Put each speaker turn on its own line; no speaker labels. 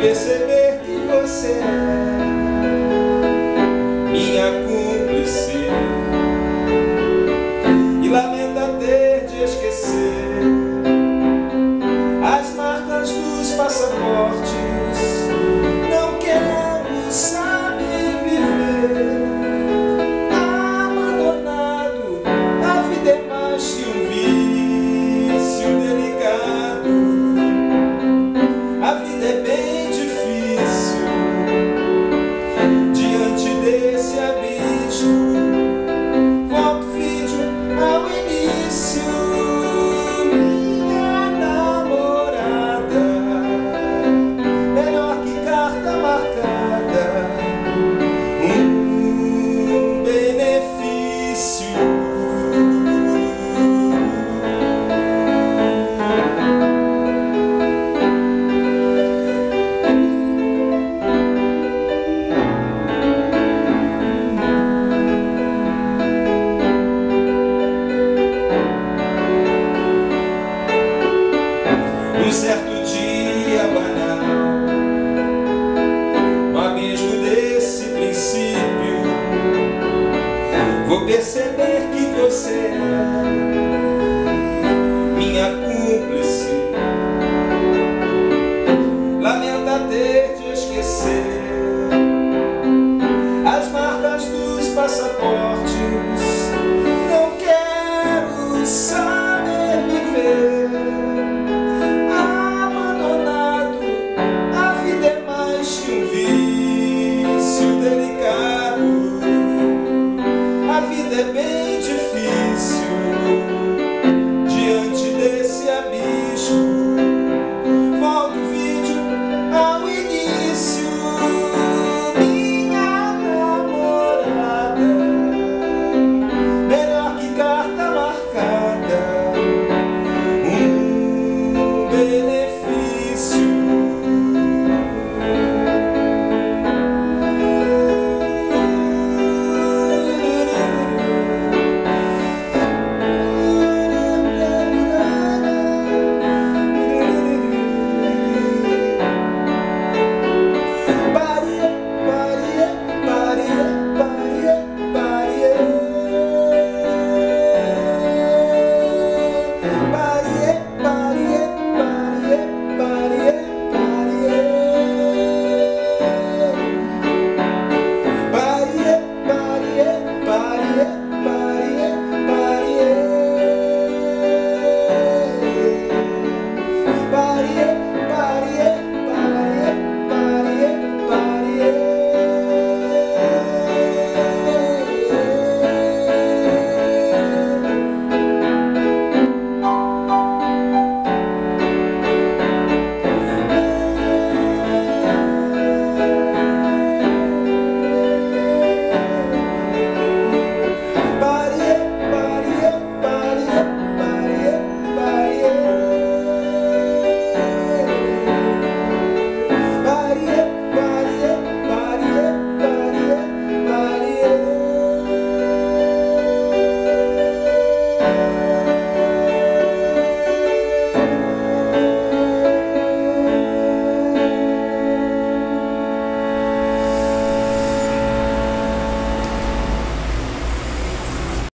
perceber que você é minha cúmplice e lamenta ter de esquecer as marcas dos passaportes. Não quero saber viver abandonado. A vida é mais que um vício delicado. A vida é bem difícil diante desse abismo. Volta o vídeo ao início. Minha namorada, melhor que carta marcada, benefício. Um certo dia banal, no abismo desse princípio, vou perceber que você é minha cúmplice. Lamenta ter de esquecer as marcas dos passaportes. Não quero saber viver delicado. A vida é bem difícil diante desse abismo. Volta o vídeo ao início. Minha namorada, melhor que carta marcada, benefício.